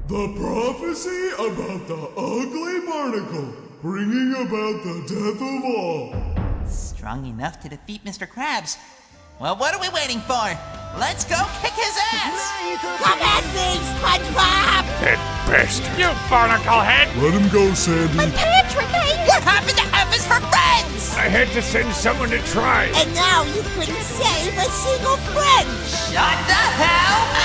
The prophecy about the ugly barnacle, bringing about the death of all. Strong enough to defeat Mr. Krabs. Well, what are we waiting for? Let's go kick his ass! Come at me, SpongeBob! That bastard! You barnacle head! Let him go, Sandy. I'm Patrick, What happened to F is for friends? I had to send someone to try. And now you couldn't save a single friend! Shut the hell